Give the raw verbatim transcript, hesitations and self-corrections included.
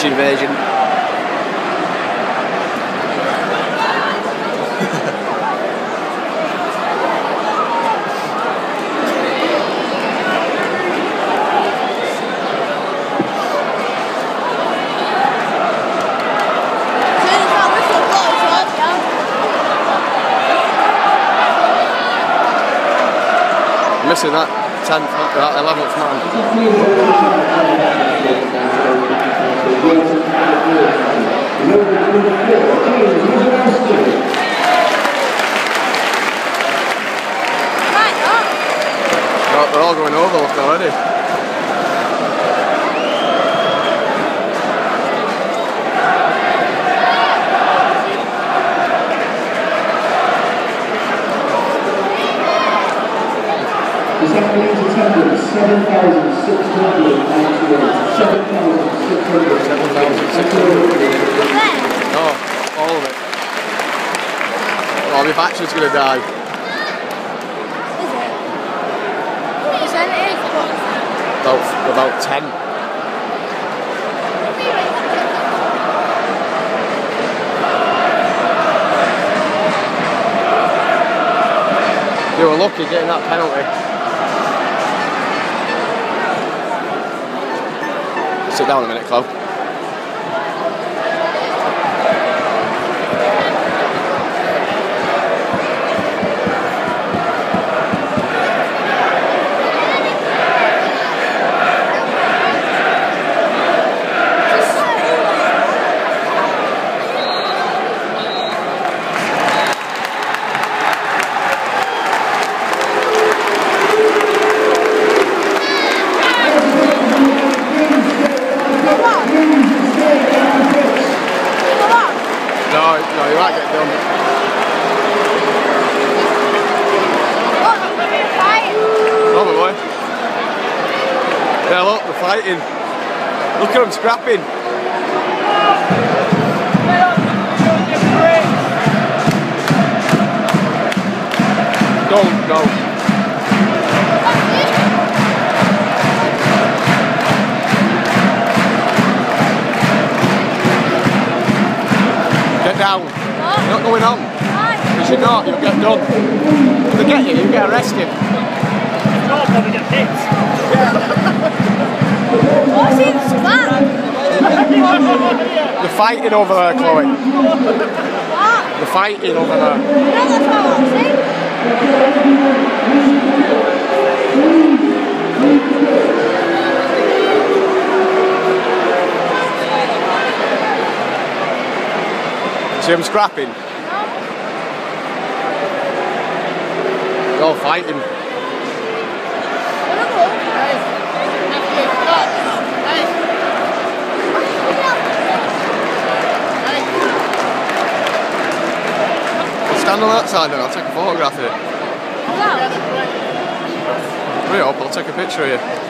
French invasion. Missing that tenth, that eleventh man. Well, they're all going over look already. This afternoon's attendance, seven thousand six hundred ninety-eight. seven thousand six hundred. seven thousand six hundred. Oh, all of it. Oh, my battery's going to die. Is it? Percentage? About, about ten. You were lucky getting that penalty. Sit down a minute, Chloe. No, no, you might get done. Probably. Yeah, look, they're fighting. Look at them scrapping. Don't go. Get down. What? You're not going on. Why? Because you're not, you'll get done. If they get you, you get arrested. If not, probably get hit. What's in that? They're fighting over there, Chloe. What? They're fighting over there. No, that's what I want to see. See them scrapping? No. They're all fighting. Stand on that side then, I'll take a photograph of it. No. Hurry up, I'll take a picture of you.